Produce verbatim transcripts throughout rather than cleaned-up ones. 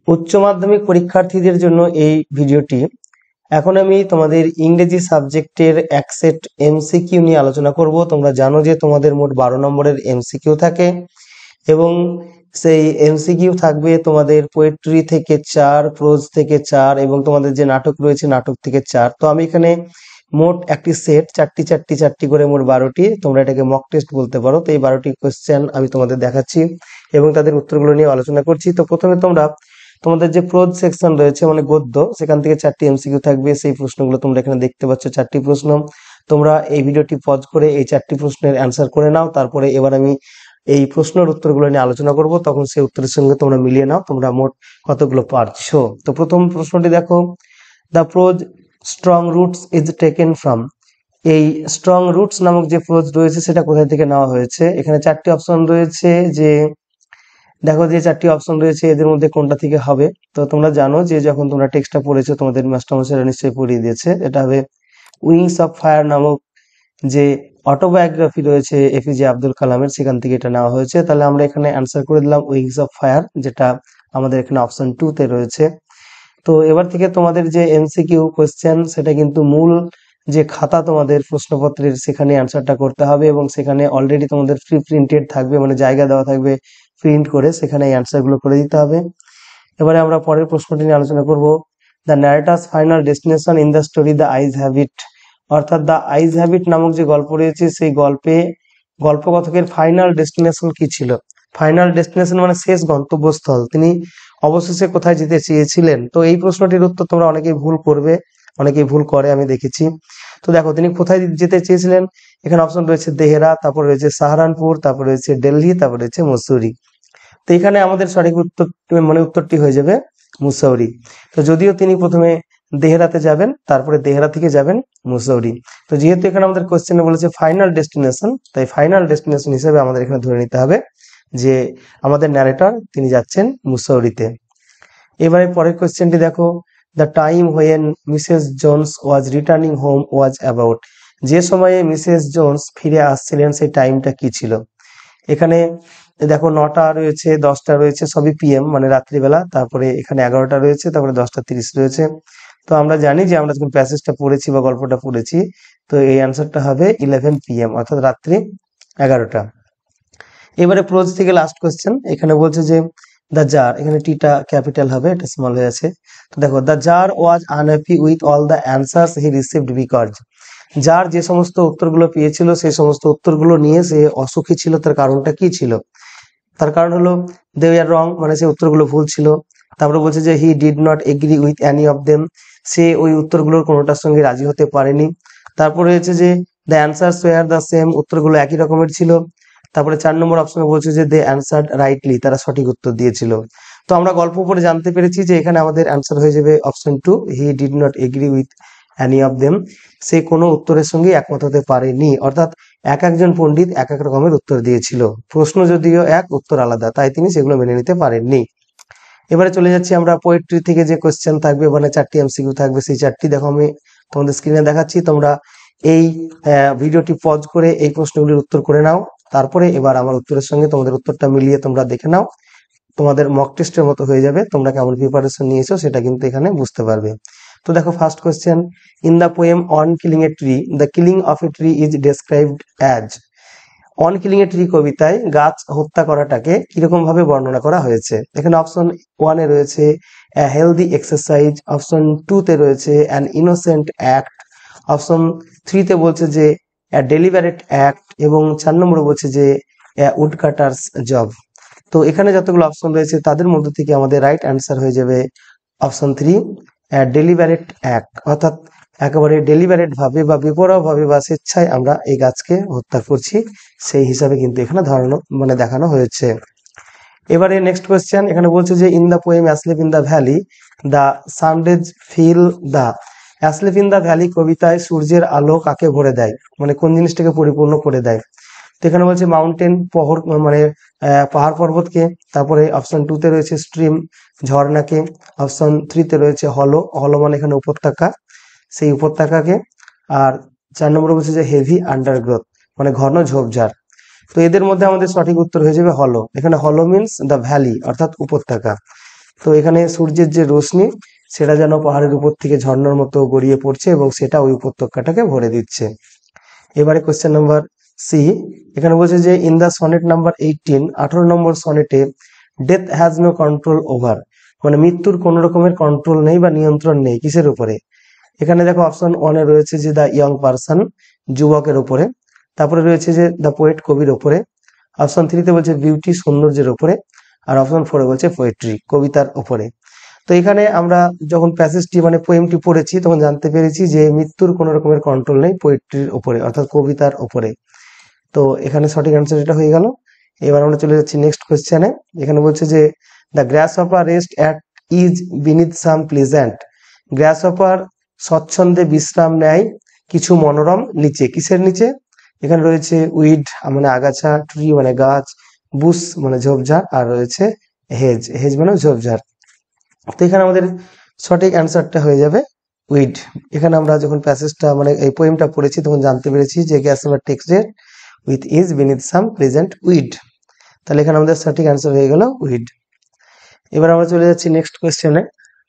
উচ্চ মাধ্যমিক পরীক্ষার্থীদের জন্য এই ভিডিওটি। এখন আমি তোমাদের ইংরেজি সাবজেক্টের এক সেট এমসিকিউ নিয়ে আলোচনা করব। তোমরা জানো যে তোমাদের মোট বারো নম্বরের এমসিকিউ থাকে এবং সেই এমসিকিউ থাকবে তোমাদের পোয়েট্রি থেকে চার, প্রোজ থেকে চার এবং তোমাদের যে নাটক রয়েছে নাটক থেকে চার। তো আমি এখানে মোট একটি সেট চারটি চারটি চারটি করে মোট বারোটি, তোমরা এটাকে মক টেস্ট বলতে পারো। তো এই বারোটি কোয়েশ্চেন আমি তোমাদের দেখাচ্ছি এবং তাদের উত্তরগুলো নিয়ে আলোচনা করছি। তো প্রথমে তোমরা তোমাদের যে প্রোজ সেকশন রয়েছে মানে গদ্য, সেখান থেকে চারটি এমসিকিউ থাকবে। সেই প্রশ্নগুলো তোমরা এখানে দেখতে পাচ্ছ, চারটি প্রশ্ন। তোমরা এই ভিডিওটি পজ করে এই চারটি প্রশ্নের অ্যান্সার করে নাও। তারপরে এবার আমি এই প্রশ্নের উত্তরগুলো নিয়ে আলোচনা করব, তখন সেই উত্তরের সঙ্গে তোমরা মিলিয়ে নাও তোমরা মোট কতগুলো পারছো। তো প্রথম প্রশ্নটি দেখো, the prose strong roots is taken from. এই স্ট্রং রুটস নামক যে প্রোজ রয়েছে সেটা কোথায় থেকে নেওয়া হয়েছে? এখানে চারটি অপশন রয়েছে, যে দেখো যে চারটি অপশন রয়েছে এদের মধ্যে কোনটা থেকে হবে। তো তোমরা জানো যে যখন তোমরা টেক্সটটা পড়েছো তোমাদের মাস্টারমশাইরা নিশ্চয়ই পড়িয়ে দিয়েছে। এটা হবে উইংস অফ ফায়ার নামক যে অটোবায়োগ্রাফি রয়েছে এপিজে আব্দুল কালামের, সেখান থেকে এটা নেওয়া হয়েছে। তাহলে আমরা এখানে অ্যান্সার করে দিলাম উইংস অফ ফায়ার, যেটা আমাদের এখানে অপশন টু তে রয়েছে। তো এবার থেকে তোমাদের যে এমসিকিউ কোয়েশ্চেন সেটা কিন্তু মূল যে খাতা তোমাদের প্রশ্নপত্রের সেখানে অ্যান্সারটা করতে হবে এবং সেখানে অলরেডি তোমাদের প্রি প্রিন্টেড থাকবে, মানে জায়গা দেওয়া থাকবে প্রিন্ট করে, সেখানে এই অ্যান্সার গুলো করে দিতে হবে। এবারে আমরা পরের প্রশ্নটি নিয়ে আলোচনা করব। The narrator's final destination in the story the eyes have it, অর্থাৎ দ্য আইজ হ্যাবিট নামক যে গল্প রয়েছে সেই গল্পে গল্পকথকের ফাইনাল ডেস্টিনেশন কি ছিল? ফাইনাল ডেস্টিনেশন মানে শেষ গন্তব্যস্থল, তিনি অবশেষে কোথায় যেতে চেয়েছিলেন? তো এই প্রশ্নটির উত্তর তোমরা অনেকেই ভুল করবে, অনেকেই ভুল করে, আমি দেখেছি। তো দেখো তিনি কোথায় যেতে চেয়েছিলেন, এখানে অপশন রয়েছে দেহরা, তারপর রয়েছে সাহারানপুর, তারপর রয়েছে দিল্লি, তারপর রয়েছে মুসৌরি। তো এখানে আমাদের সঠিক উত্তর মানে উত্তরটি হয়ে যাবে মুসৌরি। তো যদিও তিনি প্রথমে দেহরাতে যাবেন, তারপরে দেহরা থেকে যাবেন মুসৌরি। তো যেহেতু এখানে আমাদের কোশ্চেনে বলেছে ফাইনাল ডেস্টিনেশন, তাই ফাইনাল ডেস্টিনেশন হিসেবে আমাদের এখানে ধরে নিতে হবে যে আমাদের ন্যারেটর তিনি যাচ্ছেন মুসৌরিতে। এবারে পরের কোশ্চেনটি দেখো, the time when Mrs Jones was returning home was about. যে সময়ে মিসেস জোনস ফিরে আসছিলেন সেই টাইমটা কি ছিল? এখানে দেখো নটা রয়েছে, দশটা রয়েছে, সবই পিএম মানে রাত্রিবেলা, তারপরে এখানে এগারোটা রয়েছে, তারপরে দশটা তিরিশ রয়েছে। তো আমরা জানি যে আমরা যখন প্যাসেজটা পড়েছি বা গল্পটা পড়েছি, তো এই অ্যান্সারটা হবে ইলেভেন পিএম অর্থাৎ রাত্রি এগারোটা। এবারে প্রোজ থেকে লাস্ট কোয়েশ্চেন, এখানে বলছে যে দ্য জার, এখানে টিটা ক্যাপিটাল হবে, এটা স্মল হয়ে আছে। তো দেখো, the tsar was unhappy with all the answers he received because. যার যে সমস্ত উত্তরগুলো পেয়েছিল সেই সমস্ত উত্তরগুলো নিয়ে সে অসুখী ছিল, তার কারণটা কি ছিল? তার কারণ হলো দে আর রং, মানে সে উত্তরগুলো ভুল ছিল। তারপরে বলছে যে he did not agree with any of them, সে ওই উত্তরগুলোর কোনোটার সঙ্গে রাজি হতে পারেনি। তারপরে হয়েছে যে the answers were the same, উত্তরগুলো একই রকমের ছিল। তারপরে চার নম্বর অপশনে বলছে যে দে অ্যান্সার্ড রাইটলি, তারা সঠিক উত্তর দিয়েছিল। তো আমরা গল্প পড়ে জানতে পেরেছি যে এখানে আমাদের অ্যান্সার হয়ে যাবে option two, he did not agree with any of them, সে কোনো উত্তরের সঙ্গে একমত হতে পারেনি। অর্থাৎ এক একজন পণ্ডিত এক এক রকমের উত্তর দিয়েছিল, প্রশ্ন যদিও এক, উত্তর আলাদা, তাই তিনি সেগুলো মেনে নিতে পারেননি। এবারে চলে যাচ্ছি আমরা পোয়েট্রি থেকে যে কোশ্চেন থাকবে, মানে চারটি এমসিকিউ থাকবে, সেই চারটি দেখো আমি তোমাদের স্ক্রিনে দেখাচ্ছি। তোমরা এই ভিডিওটি পজ করে এই প্রশ্নগুলির উত্তর করে নাও। তারপরে এবার আমার উত্তরের সঙ্গে তোমাদের উত্তরটা মিলিয়ে তোমরা দেখে নাও, তোমাদের মক টেস্টের মতো হয়ে যাবে। তোমরা কেমন প্রিপারেশন নিয়েছো সেটা কিন্তু এখানে বুঝতে পারবে। তো দেখো first question, in the poem on killing a tree the killing of a tree is described as. On killing a tree কবিতায় গাছ হত্যা করাটাকে কিরকম ভাবে বর্ণনা করা হয়েছে? এখানে অপশন ওয়ানে রয়েছে হেলদি এক্সারসাইজ, অপশন টু তে রয়েছে an innocent act, option three তে বলছে যে ডেলিভারেট অ্যাক্ট এবং চার নম্বরে বলছে যে উড কাটার্স জব। তো এখানে যতগুলো অপশন রয়েছে তাদের মধ্যে থেকে আমাদের রাইট অ্যান্সার হয়ে যাবে অপশন থ্রি, ডেলিভারেট অ্যাক্ট, অর্থাৎ একেবারে ডেলিভারেট ভাবে বা বেপরোয়া ভাবে বা স্বেচ্ছায় আমরা এই গাছকে হত্যা করছি, সেই হিসাবে কিন্তু এখানে ধারণা মানে দেখানো হয়েছে। এবারে নেক্সট কোয়েশ্চেন, এখানে বলছে যে in the poem asleep in the valley the sunrays fill the. Asleep in the valley কবিতায় সূর্যের আলো কাকে ভরে দেয়, মানে কোন জিনিসটাকে পরিপূর্ণ করে দেয়? তো এখানে বলছে মাউন্টেন, পহর মানে পাহাড় পর্বতকে। তারপরে অপশন টু তে রয়েছে স্ট্রিম ঝর্ণাকে, অপশন থ্রি তে রয়েছে হলো, হলো মানে এখানে উপত্যকা, সেই উপত্যকাকে। আর চার নম্বরে বলছে যে হেভি আন্ডারগ্রোথ মানে ঘন ঝোপঝাড়। তো এদের মধ্যে আমাদের সঠিক উত্তর হয়ে যাবে হলো। এখানে হলো মিনস দ্য ভ্যালি অর্থাৎ উপত্যকা। তো এখানে সূর্যের যে রশ্মি সেটা যেন পাহাড়ের উপর থেকে ঝর্ণার মতো গড়িয়ে পড়ছে এবং সেটা ওই উপত্যকাটাকে ভরে দিচ্ছে। এবারে কোয়েশ্চেন নাম্বার সি, এখানে বলছে যে in the sonnet number eighteen, আঠারো নম্বর সনেটে death has no control over, মানে মৃত্যুর কোন রকমের কন্ট্রোল নেই বা নিয়ন্ত্রণ নেই কিসের উপরে। এখানে দেখো অপশন ওয়ানে রয়েছে যে দ্য ইয়ং পারসন, যুবকের উপরে। তারপরে রয়েছে যে দ্য পোয়েট, কবির উপরে। অপশন থ্রিতে বলছে বিউটি, সৌন্দর্যের উপরে। আর অপশন ফোরে বলছে পোয়েট্রি, কবিতার উপরে। তো এখানে আমরা যখন প্যাসেজটি মানে পোয়েমটি পড়েছি তখন জানতে পেরেছি যে মৃত্যুর কোন রকমের কন্ট্রোল নেই পোয়েট্রির উপরে, অর্থাৎ কবিতার উপরে। তো এখানে সঠিক অ্যান্সার এটা হয়ে গেল। এবার আমরা চলে যাচ্ছি নেক্সট কোয়েশ্চেনে। এখানে বলছে যে the grasshopper rest at ease beneath some pleasant, grasshopper স্বচ্ছন্দে বিশ্রাম নেয় কিছু মনোরম নিচে, কিসের নিচে। এখানে রয়েছে উইড মানে আগাছা, ট্রি মানে গাছ, বুশ মানে ঝোপঝাড়, আর রয়েছে হেজ, হেজ মানে ঝোপঝাড়। তো এখানে আমাদের সঠিক অ্যান্সারটা হয়ে যাবে উইড। এখানে আমরা যখন প্যাসেজটা মানে এই পোয়েমটা পড়েছি তখন জানতে পেরেছি যে গ্রাস হপার টেক্সটের with ease beneath some pleasant weed. তাহলে এখানে আমাদের সঠিক অ্যান্সার হয়ে গেল উইড। এবার আমরা চলে যাচ্ছি নেক্সট কোয়েশ্চেনে।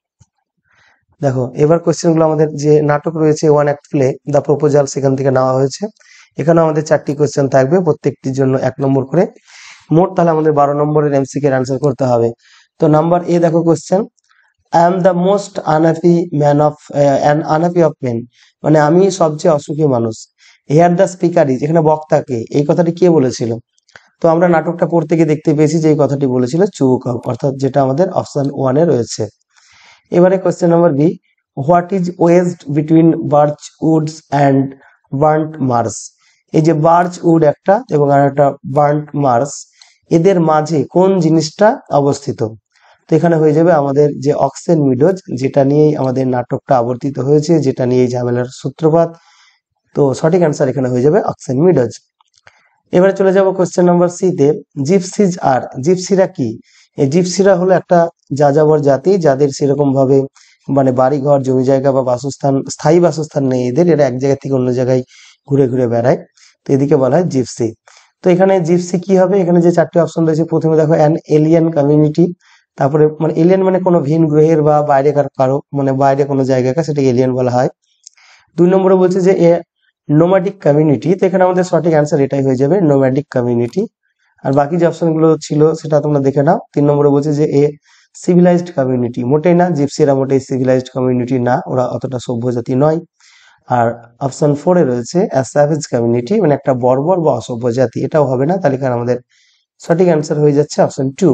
দেখো এবার কোয়েশ্চেন গুলো আমাদের যে নাটক রয়েছে one act play the proposal, সেখান থেকে নেওয়া হয়েছে। এখানে আমাদের চারটি কোয়েশ্চেন থাকবে, প্রত্যেকটির জন্য এক নম্বর করে। মোট তাহলে আমাদের বারো নম্বরের এমসিকিউ এর অ্যান্সার করতে হবে। তো নাম্বার এ দেখো question, I am the most unhappy man of an unhappy of men, মানে আমি সবচেয়ে অসুখী মানুষ। হেয়ার দ্য স্পিকার ইজ, এখানে বক্তাকে, এই কথাটি কে বলেছিল। তো আমরা নাটকটা পড়তে গিয়ে দেখতে পেয়েছি যে এই কথাটি বলেছিল চুবুকভ, অর্থাৎ যেটা আমাদের অপশন ওয়ানে রয়েছে। এবারে question number B, what is waste between birch woods and burnt marsh, এই যে বার্চ উড একটা এবং আর একটা বার্ন্ট মার্স, এদের মাঝে কোন জিনিসটা অবস্থিত। তো এখানে হয়ে যাবে আমাদের যে অক্সেন মিডোজ, যেটা নিয়েই আমাদের নাটকটা আবর্তিত হয়েছে, যেটা নিয়ে ঝামেলার সূত্রপাত। তো সঠিক অ্যান্সার এখানে হয়ে যাবে অক্সেন মিডোজ। এবারে চলে যাব কোয়েশ্চেন নাম্বার সি তে, জিপসিজ আর, জিপসিরা কি। এই জিপসিরা হলো একটা যাযাবর জাতি, যাদের সেরকম ভাবে মানে বাড়ি ঘর, জমি জায়গা বা বাসস্থান, স্থায়ী বাসস্থান নেই এদের, এরা এক জায়গা থেকে অন্য জায়গায় ঘুরে ঘুরে বেড়ায়। তো এদিকে বলা হয় জিপসি। তো এখানে জিপসি কি হবে, এখানে যে চারটি অপশন রয়েছে, প্রথমে দেখো অ্যান এলিয়েন কমিউনিটি, তারপরে মানে এলিয়েন মানে কোনো ভিন গ্রহের বা বাইরেকার কারো মানে বাইরে কোনো জায়গাকার, সেটা এলিয়েন বলা হয়। দুই নম্বরে বলছে যে এ নোম্যাডিক কমিউনিটি, তো এখানে আমাদের সঠিক অ্যান্সার এটাই হয়ে যাবে নোম্যাডিক কমিউনিটি। আর বাকি যে অপশন গুলো ছিল সেটা তোমরা দেখে নাও। তিন নম্বরে বলছে যে এ সিভিলাইজড কমিউনিটি, মোটেই না, জিপসিরা মোটেই সিভিলাইজড কমিউনিটি না, ওরা অতটা সভ্য জাতি নয়। আর অপশন ফোরে রয়েছে স্যাভেজ কমিউনিটি, মানে একটা বর্বর বা অসভ্য জাতি, এটাও হবে না। তাহলে এখানে আমাদের সঠিক অ্যান্সার হয়ে যাচ্ছে অপশন টু।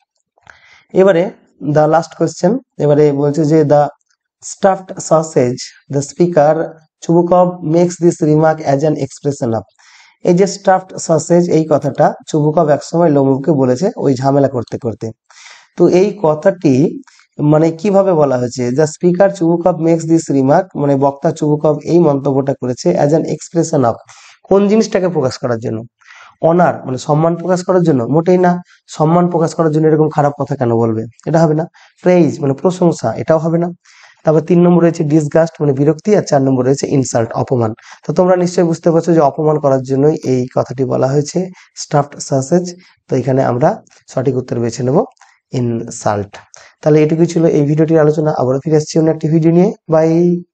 এবারে দা লাস্ট কোয়েশ্চেন, এবারে বলছে যে the stuffed sausage the speaker Chubukov makes this remark as an expression of, এই যে স্টাফড সসেজ এই কথাটা চুবুকভ একসময় লোমুভকে বলেছে ওই ঝামেলা করতে করতে। তো এই কথাটি মানে কিভাবে বলা হয়েছে, the speaker Chubukov makes this remark, মানে বক্তা চুবুকভ এই মন্তব্যটা করেছে অ্যাজ অ্যান এক্সপ্রেশন অফ, কোন জিনিসটাকে প্রকাশ করার জন্য। অনার মানে সম্মান প্রকাশ করার জন্য, মোটেই না। সম্মান প্রকাশ করার জন্য এরকম খারাপ কথা কেন বলবে, এটা হবে না। প্রেইজ মানে প্রশংসা, এটাও হবে না। তারপর তিন নম্বর রয়েছে ডিসগাস্ট মানে বিরক্তি, আর চার নম্বর রয়েছে ইনসাল্ট অপমান। তো তোমরা নিশ্চয়ই বুঝতে পারছো যে অপমান করার জন্যই এই কথাটি বলা হয়েছে স্টাফড সসেজ। তো এখানে আমরা সঠিক উত্তর বেছে নেব ইনসাল্ট। তাহলে এটুকুই ছিল এই ভিডিওটির আলোচনা। আবারও ফিরে আসছি অন্য একটি ভিডিও নিয়ে। বাই।